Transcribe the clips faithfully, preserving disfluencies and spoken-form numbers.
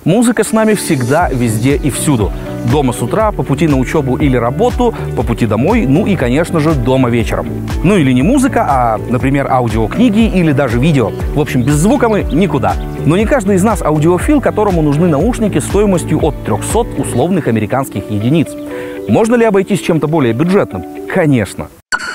Музыка с нами всегда, везде и всюду. Дома с утра, по пути на учебу или работу, по пути домой, ну и, конечно же, дома вечером. Ну или не музыка, а, например, аудиокниги или даже видео. В общем, без звука мы никуда. Но не каждый из нас аудиофил, которому нужны наушники стоимостью от трёхсот условных американских единиц. Можно ли обойтись чем-то более бюджетным? Конечно.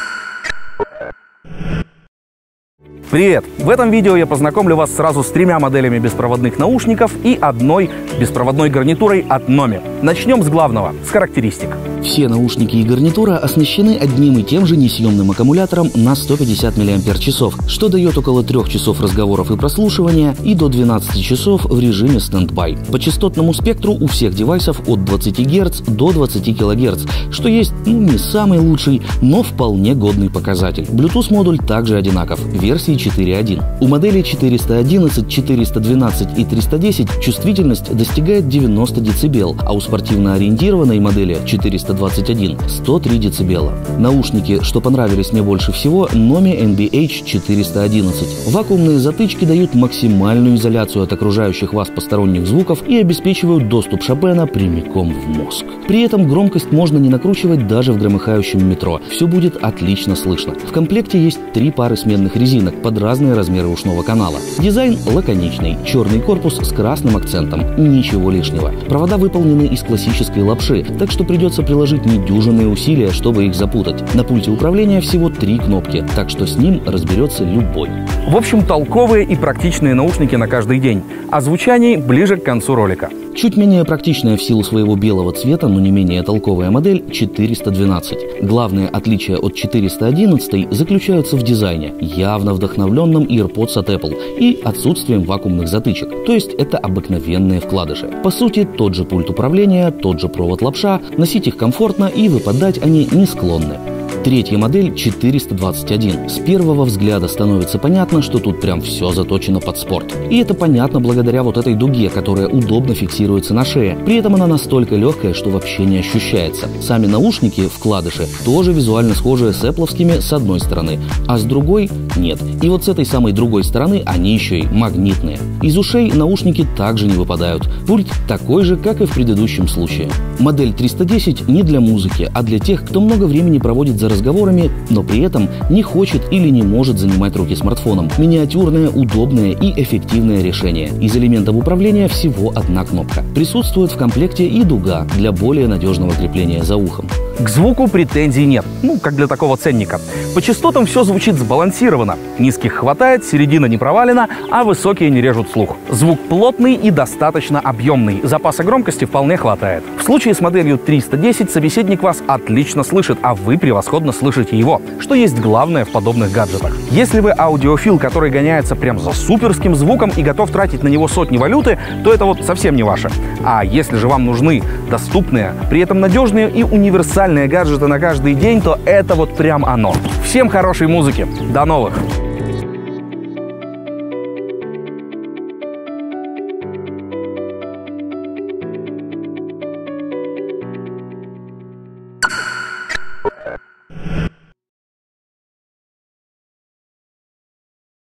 Привет! В этом видео я познакомлю вас сразу с тремя моделями беспроводных наушников и одной беспроводной гарнитурой от Номи. Начнем с главного, с характеристик. Все наушники и гарнитура оснащены одним и тем же несъемным аккумулятором на сто пятьдесят миллиампер-часов, что дает около трех часов разговоров и прослушивания и до двенадцати часов в режиме стендбай. По частотному спектру у всех девайсов от двадцати герц до двадцати килогерц, что есть, ну, не самый лучший, но вполне годный показатель. Bluetooth-модуль также одинаков, версии четыре точка один. У моделей четыреста одиннадцать, четыреста двенадцать и триста десять чувствительность достигает девяноста децибел, а у спортивно ориентированной модели четыреста двадцать один – сто три децибела. Наушники, что понравились мне больше всего, Номи эн би эйч четыреста одиннадцать. Вакуумные затычки дают максимальную изоляцию от окружающих вас посторонних звуков и обеспечивают доступ Шопена прямиком в мозг. При этом громкость можно не накручивать даже в громыхающем метро. Все будет отлично слышно. В комплекте есть три пары сменных резинок под разные размеры ушного канала. Дизайн лаконичный, черный корпус с красным акцентом, ничего лишнего. Провода выполнены из классической лапши, так что придется приложить недюжинные усилия, чтобы их запутать. На пульте управления всего три кнопки, так что с ним разберется любой. В общем, толковые и практичные наушники на каждый день. О звучании ближе к концу ролика. Чуть менее практичная в силу своего белого цвета, но не менее толковая модель четыреста двенадцать. Главное отличие от четыреста одиннадцать заключаются в дизайне, явно вдохновленном AirPods от Apple, и отсутствием вакуумных затычек, то есть это обыкновенные вкладыши. По сути, тот же пульт управления, тот же провод лапша, носить их комфортно и выпадать они не склонны. Третья модель четыреста двадцать один. С первого взгляда становится понятно, что тут прям все заточено под спорт. И это понятно благодаря вот этой дуге, которая удобно фиксируется на шее. При этом она настолько легкая, что вообще не ощущается. Сами наушники, вкладыши, тоже визуально схожие с эппловскими с одной стороны, а с другой нет. И вот с этой самой другой стороны они еще и магнитные. Из ушей наушники также не выпадают. Пульт такой же, как и в предыдущем случае. Модель триста десять не для музыки, а для тех, кто много времени проводит за разговорами, но при этом не хочет или не может занимать руки смартфоном. Миниатюрное, удобное и эффективное решение. Из элементов управления всего одна кнопка. Присутствует в комплекте и дуга для более надежного крепления за ухом. К звуку претензий нет, ну, как для такого ценника. По частотам все звучит сбалансированно. Низких хватает, середина не провалена, а высокие не режут слух. Звук плотный и достаточно объемный. Запаса громкости вполне хватает. В случае с моделью триста десять собеседник вас отлично слышит, а вы превосходно слышите его, что есть главное в подобных гаджетах. Если вы аудиофил, который гоняется прям за суперским звуком и готов тратить на него сотни валюты, то это вот совсем не ваше. А если же вам нужны доступные, при этом надежные и универсальные гаджеты на каждый день, то это вот прям оно. Всем хорошей музыки. До новых!